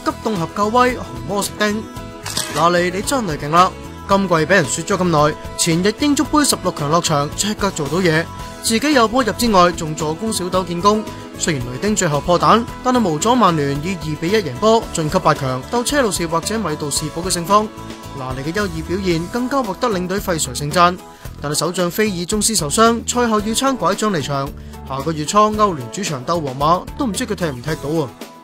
急凍俠救威紅魔食丁。嗱你真係勁啦！今季俾人說咗咁耐，前日英足杯16強落場，即刻做到嘢，自己有波入之外，仲助攻小豆建功。雖然雷丁最後破蛋，但係無阻曼聯以2-1贏波晉級8強，鬥車路士或者米杜士堡嘅勝方。拿尼嘅優異表現更加獲得領隊費垂盛讚，但係守將菲爾宗斯受傷，賽後要撐拐杖離場。下個月初歐聯主場鬥皇馬，都唔知佢踢唔踢到啊！